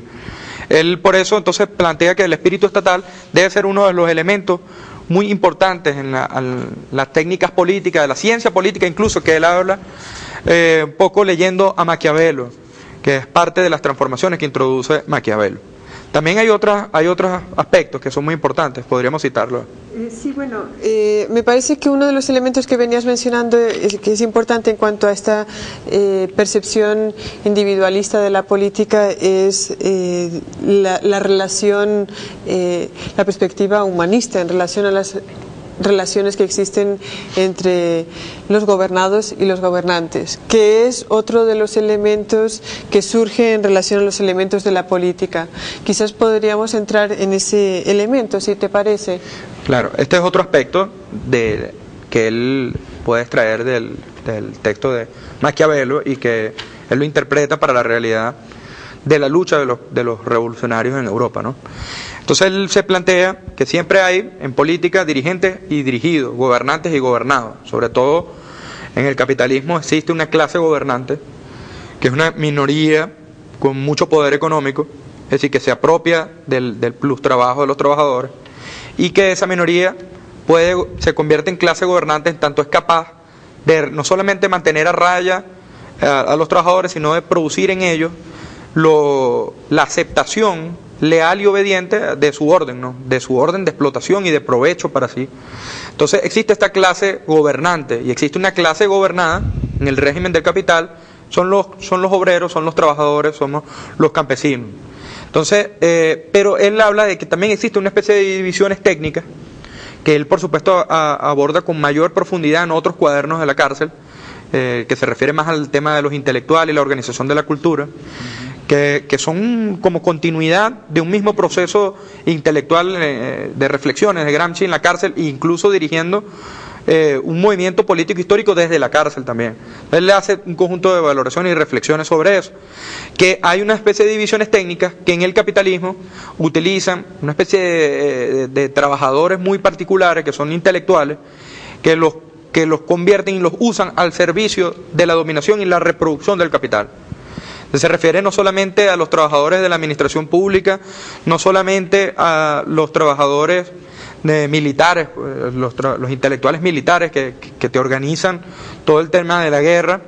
Él por eso entonces plantea que el espíritu estatal debe ser uno de los elementos muy importantes en la, en las técnicas políticas, de la ciencia política incluso, que él habla eh, un poco leyendo a Maquiavelo, que es parte de las transformaciones que introduce Maquiavelo. También hay, otras, hay otros aspectos que son muy importantes, podríamos citarlos. Eh, sí, bueno, eh, me parece que uno de los elementos que venías mencionando, es, que es importante en cuanto a esta eh, percepción individualista de la política, es eh, la, la relación, eh, la perspectiva humanista en relación a las relaciones que existen entre los gobernados y los gobernantes, que es otro de los elementos que surge en relación a los elementos de la política. Quizás podríamos entrar en ese elemento, si te parece. Claro, este es otro aspecto de, que él puede extraer del, del texto de Maquiavelo y que él lo interpreta para la realidad de la lucha de los, de los revolucionarios en Europa, ¿no? Entonces él se plantea que siempre hay en política dirigentes y dirigidos, gobernantes y gobernados. Sobre todo en el capitalismo existe una clase gobernante que es una minoría con mucho poder económico, es decir, que se apropia del, del plus trabajo de los trabajadores, y que esa minoría puede, se convierte en clase gobernante en tanto es capaz de no solamente mantener a raya a, a los trabajadores, sino de producir en ellos lo, la aceptación leal y obediente de su orden, ¿no? De su orden de explotación y de provecho para sí. Entonces existe esta clase gobernante y existe una clase gobernada en el régimen del capital, son los, son los obreros, son los trabajadores, somos los campesinos. Entonces, eh, pero él habla de que también existe una especie de divisiones técnicas que él por supuesto a, aborda con mayor profundidad en otros cuadernos de la cárcel, eh, que se refiere más al tema de los intelectuales y la organización de la cultura. Uh-huh. Que, que son como continuidad de un mismo proceso intelectual eh, de reflexiones de Gramsci en la cárcel e incluso dirigiendo eh, un movimiento político histórico desde la cárcel también. Él le hace un conjunto de valoraciones y reflexiones sobre eso, que hay una especie de divisiones técnicas que en el capitalismo utilizan una especie de, de, de trabajadores muy particulares que son intelectuales, que los, que los convierten y los usan al servicio de la dominación y la reproducción del capital. Se refiere no solamente a los trabajadores de la administración pública, no solamente a los trabajadores de militares, los, los intelectuales militares que, que te organizan todo el tema de la guerra,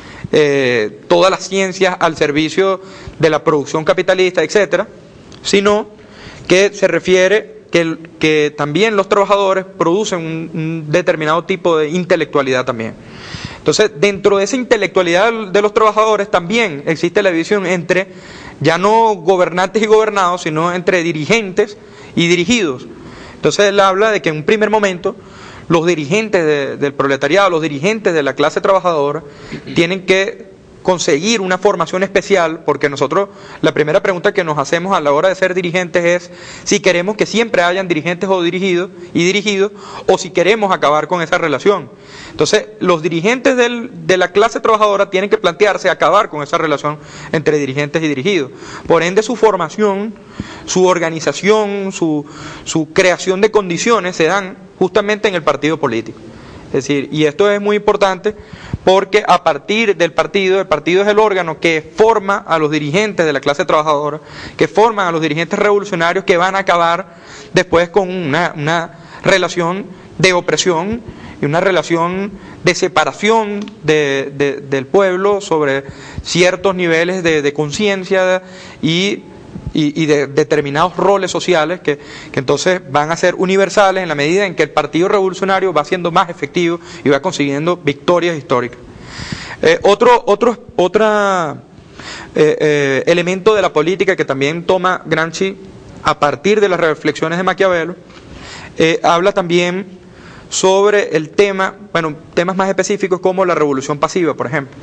eh, todas las ciencias al servicio de la producción capitalista, etcétera, sino que se refiere que, que también los trabajadores producen un, un determinado tipo de intelectualidad también. Entonces, dentro de esa intelectualidad de los trabajadores también existe la división entre ya no gobernantes y gobernados, sino entre dirigentes y dirigidos. Entonces él habla de que en un primer momento los dirigentes de, del proletariado, los dirigentes de la clase trabajadora, tienen que conseguir una formación especial, porque nosotros, la primera pregunta que nos hacemos a la hora de ser dirigentes es si queremos que siempre hayan dirigentes o dirigidos y dirigidos, o si queremos acabar con esa relación. Entonces, los dirigentes del, de la clase trabajadora tienen que plantearse acabar con esa relación entre dirigentes y dirigidos. Por ende, su formación, su organización, su, su creación de condiciones se dan justamente en el partido político. Es decir, y esto es muy importante porque a partir del partido, el partido es el órgano que forma a los dirigentes de la clase trabajadora, que forman a los dirigentes revolucionarios que van a acabar después con una, una relación de opresión y una relación de separación de, de, del pueblo sobre ciertos niveles de, de conciencia y, y, y de determinados roles sociales que, que entonces van a ser universales en la medida en que el Partido Revolucionario va siendo más efectivo y va consiguiendo victorias históricas. Eh, otro otro otra, eh, eh, elemento de la política que también toma Gramsci a partir de las reflexiones de Maquiavelo, eh, habla también sobre el tema, bueno, temas más específicos como la revolución pasiva, por ejemplo.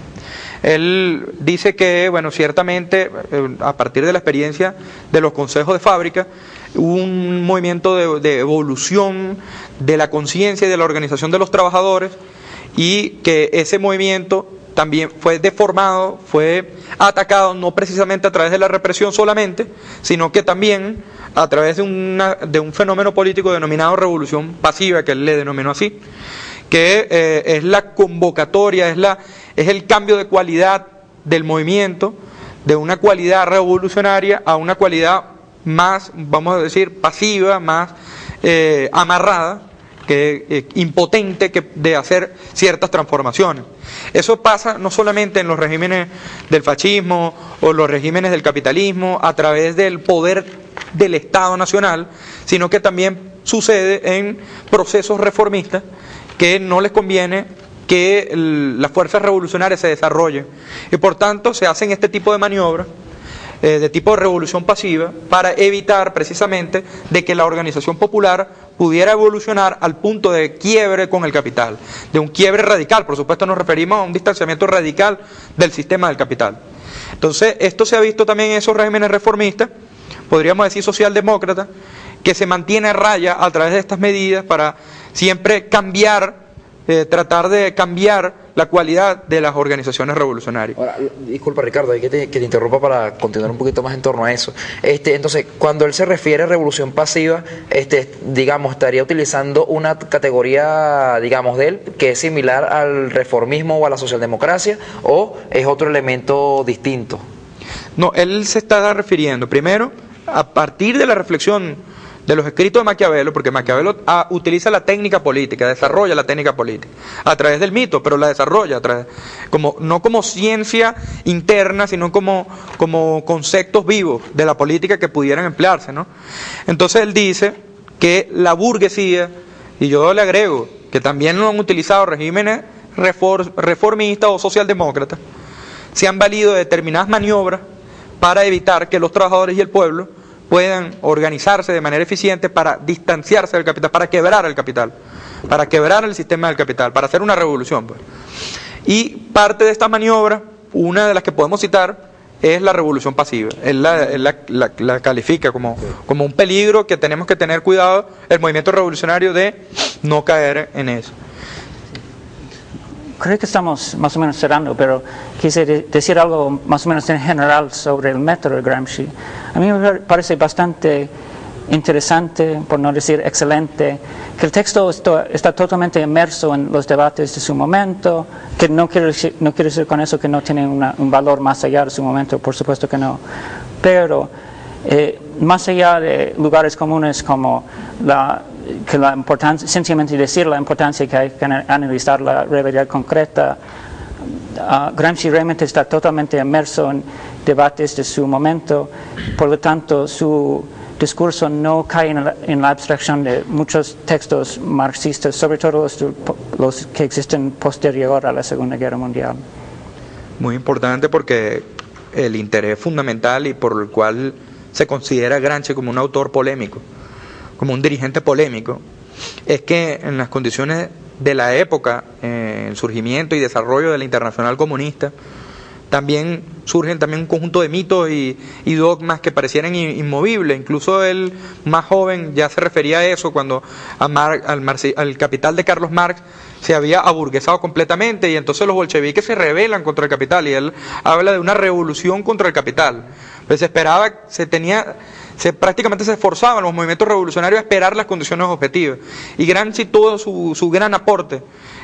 Él dice que, bueno, ciertamente, eh, a partir de la experiencia de los consejos de fábrica, hubo un movimiento de, de evolución de la conciencia y de la organización de los trabajadores, y que ese movimiento también fue deformado, fue atacado no precisamente a través de la represión solamente, sino que también a través de, una, de un fenómeno político denominado revolución pasiva, que él le denominó así, que eh, es la convocatoria, es, la, es el cambio de cualidad del movimiento, de una cualidad revolucionaria a una cualidad más, vamos a decir, pasiva, más eh, amarrada, que, eh, impotente que, de hacer ciertas transformaciones. Eso pasa no solamente en los regímenes del fascismo o los regímenes del capitalismo a través del poder del Estado Nacional, sino que también sucede en procesos reformistas que no les conviene que el, las fuerzas revolucionarias se desarrollen, y por tanto se hacen este tipo de maniobras eh, de tipo de revolución pasiva para evitar precisamente de que la organización popular pudiera evolucionar al punto de quiebre con el capital, de un quiebre radical. Por supuesto nos referimos a un distanciamiento radical del sistema del capital. Entonces esto se ha visto también en esos regímenes reformistas, podríamos decir socialdemócratas, que se mantiene a raya a través de estas medidas para siempre cambiar, eh, tratar de cambiar la cualidad de las organizaciones revolucionarias. Ahora, disculpa Ricardo, hay que te, que te interrumpa para continuar un poquito más en torno a eso. Este, entonces, cuando él se refiere a revolución pasiva, este, digamos, estaría utilizando una categoría, digamos, de él, que es similar al reformismo o a la socialdemocracia, o es otro elemento distinto. No, él se está refiriendo, primero, a partir de la reflexión de los escritos de Maquiavelo, porque Maquiavelo ah, utiliza la técnica política, desarrolla la técnica política a través del mito, pero la desarrolla a través, como, no como ciencia interna, sino como, como conceptos vivos de la política que pudieran emplearse, ¿no? Entonces él dice que la burguesía, y yo le agrego que también lo han utilizado regímenes refor, reformistas o socialdemócratas, se han valido de determinadas maniobras para evitar que los trabajadores y el pueblo puedan organizarse de manera eficiente para distanciarse del capital, para quebrar el capital, para quebrar el sistema del capital, para hacer una revolución, pues. Y parte de esta maniobra, una de las que podemos citar, es la revolución pasiva. Él la, él la, la, la califica como, como un peligro que tenemos que tener cuidado el movimiento revolucionario de no caer en eso. Creo que estamos más o menos cerrando, pero quise decir algo más o menos en general sobre el método de Gramsci. A mí me parece bastante interesante, por no decir excelente, que el texto está, está totalmente inmerso en los debates de su momento, que no quiere decir, no quiere decir con eso que no tiene una, un valor más allá de su momento, por supuesto que no, pero eh, más allá de lugares comunes como la que la importancia, sencillamente decir la importancia que hay que analizar la realidad concreta, uh, Gramsci realmente está totalmente inmerso en debates de su momento, por lo tanto su discurso no cae en la, en la abstracción de muchos textos marxistas, sobre todo los, los que existen posterior a la Segunda Guerra Mundial. Muy importante, porque el interés fundamental y por el cual se considera a Gramsci como un autor polémico, como un dirigente polémico, es que en las condiciones de la época, eh, el surgimiento y desarrollo de la Internacional Comunista, también surgen también un conjunto de mitos y, y dogmas que parecieran inmovibles. Incluso él, más joven, ya se refería a eso cuando a Mar, al, Marci, al Capital de Carlos Marx se había aburguesado completamente, y entonces los bolcheviques se rebelan contra el capital, y él habla de una revolución contra el capital. Pues se esperaba, se tenía... Se, prácticamente se esforzaban los movimientos revolucionarios a esperar las condiciones objetivas. Y Gramsci, todo su, su gran aporte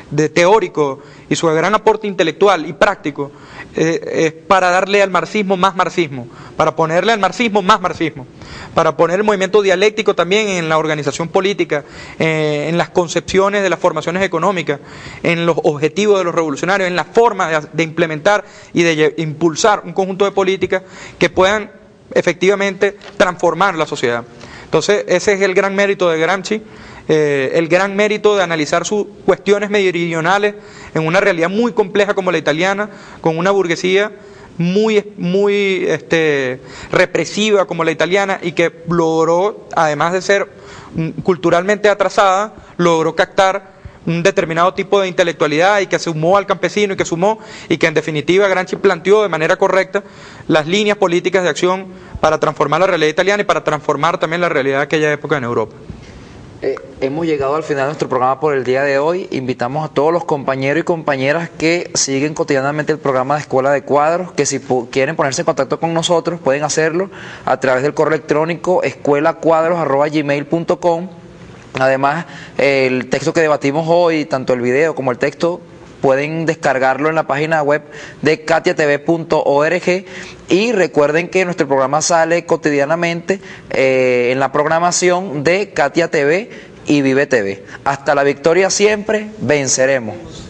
de teórico y su gran aporte intelectual y práctico eh, es para darle al marxismo más marxismo, para ponerle al marxismo más marxismo, para poner el movimiento dialéctico también en la organización política, eh, en las concepciones de las formaciones económicas, en los objetivos de los revolucionarios, en la forma de, de implementar y de impulsar un conjunto de políticas que puedan efectivamente transformar la sociedad. Entonces ese es el gran mérito de Gramsci. Eh, el gran mérito de analizar sus cuestiones meridionales en una realidad muy compleja como la italiana, con una burguesía muy, muy este, represiva como la italiana, y que logró, además de ser culturalmente atrasada, logró captar un determinado tipo de intelectualidad y que sumó al campesino y que sumó y que en definitiva Gramsci planteó de manera correcta las líneas políticas de acción para transformar la realidad italiana y para transformar también la realidad de aquella época en Europa. Eh, hemos llegado al final de nuestro programa por el día de hoy. Invitamos a todos los compañeros y compañeras que siguen cotidianamente el programa de Escuela de Cuadros, que si quieren ponerse en contacto con nosotros pueden hacerlo a través del correo electrónico escuelacuadros arroba gmail punto com. Además, eh, el texto que debatimos hoy, tanto el video como el texto, pueden descargarlo en la página web de katia t v punto org, y recuerden que nuestro programa sale cotidianamente eh, en la programación de Katia T V y Vive T V. Hasta la victoria siempre, venceremos.